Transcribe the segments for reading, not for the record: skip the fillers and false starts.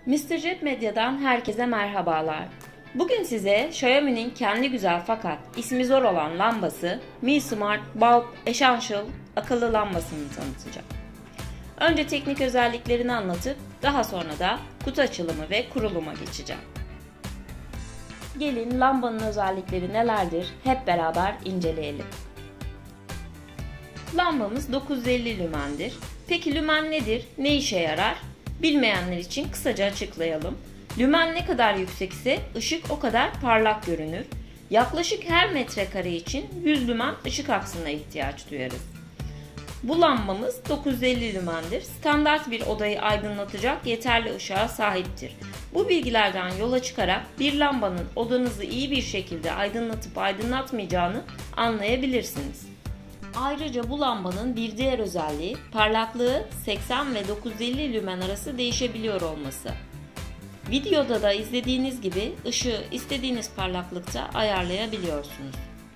Mr. Jet Medya'dan herkese merhabalar. Bugün size Xiaomi'nin kendi güzel fakat ismi zor olan lambası Mi Smart Bulb Essential akıllı lambasını tanıtacağım. Önce teknik özelliklerini anlatıp daha sonra da kutu açılımı ve kuruluma geçeceğim. Gelin lambanın özellikleri nelerdir hep beraber inceleyelim. Lambamız 950 lümendir. Peki lümen nedir? Ne işe yarar? Bilmeyenler için kısaca açıklayalım. Lümen ne kadar yüksekse ışık o kadar parlak görünür. Yaklaşık her metrekare için 100 lümen ışık aksına ihtiyaç duyarız. Bu lambamız 950 lümendir. Standart bir odayı aydınlatacak yeterli ışığa sahiptir. Bu bilgilerden yola çıkarak bir lambanın odanızı iyi bir şekilde aydınlatıp aydınlatmayacağını anlayabilirsiniz. Ayrıca bu lambanın bir diğer özelliği parlaklığı 80 ve 950 lümen arası değişebiliyor olması. Videoda da izlediğiniz gibi ışığı istediğiniz parlaklıkta ayarlayabiliyorsunuz.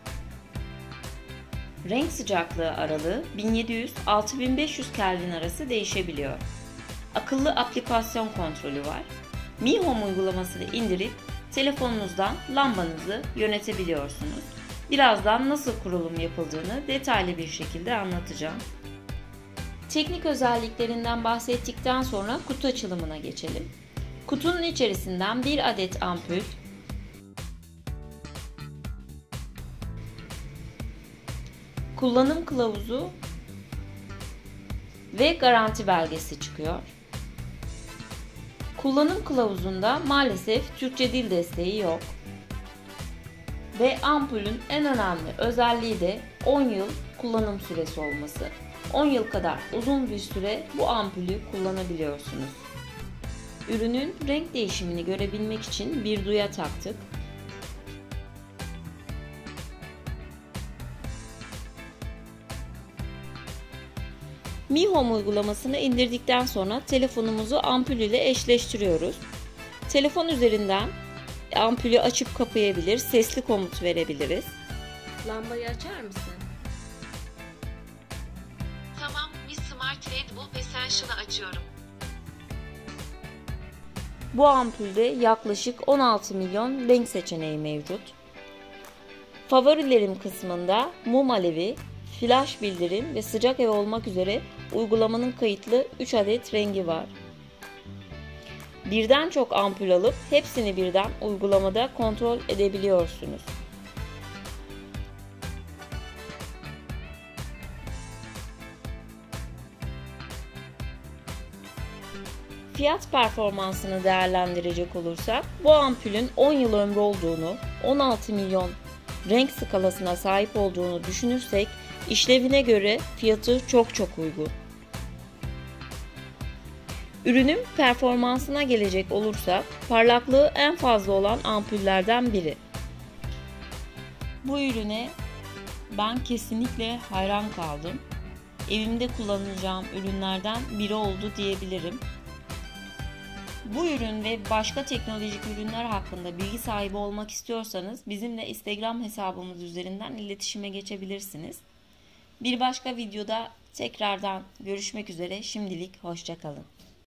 Renk sıcaklığı aralığı 1700-6500 Kelvin arası değişebiliyor. Akıllı aplikasyon kontrolü var. Mi Home uygulamasını indirip telefonunuzdan lambanızı yönetebiliyorsunuz. Birazdan nasıl kurulum yapıldığını detaylı bir şekilde anlatacağım. Teknik özelliklerinden bahsettikten sonra kutu açılımına geçelim. Kutunun içerisinden bir adet ampul, kullanım kılavuzu ve garanti belgesi çıkıyor. Kullanım kılavuzunda maalesef Türkçe dil desteği yok. Ve ampulün en önemli özelliği de 10 yıl kullanım süresi olması. 10 yıl kadar uzun bir süre bu ampulü kullanabiliyorsunuz. Ürünün renk değişimini görebilmek için bir duya taktık. Mi Home uygulamasını indirdikten sonra telefonumuzu ampul ile eşleştiriyoruz. Telefon üzerinden ampulü açıp kapayabilir, sesli komut verebiliriz. Lambayı açar mısın? Tamam, Mi Smart Red Bulb Essential'ı açıyorum. Bu ampulde yaklaşık 16 milyon renk seçeneği mevcut. Favorilerim kısmında mum alevi, flash bildirim ve sıcak ev olmak üzere uygulamanın kayıtlı 3 adet rengi var. Birden çok ampul alıp hepsini birden uygulamada kontrol edebiliyorsunuz. Fiyat performansını değerlendirecek olursak bu ampulün 10 yıl ömrü olduğunu, 16 milyon renk skalasına sahip olduğunu düşünürsek işlevine göre fiyatı çok uygun. Ürünün performansına gelecek olursak parlaklığı en fazla olan ampullerden biri. Bu ürüne ben kesinlikle hayran kaldım. Evimde kullanacağım ürünlerden biri oldu diyebilirim. Bu ürün ve başka teknolojik ürünler hakkında bilgi sahibi olmak istiyorsanız bizimle Instagram hesabımız üzerinden iletişime geçebilirsiniz. Bir başka videoda tekrardan görüşmek üzere. Şimdilik hoşça kalın.